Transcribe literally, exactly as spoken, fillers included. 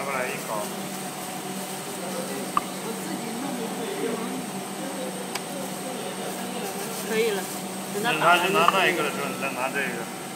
过来一搞。 可以了，等它拿就拿那一个的时候，你再拿这个。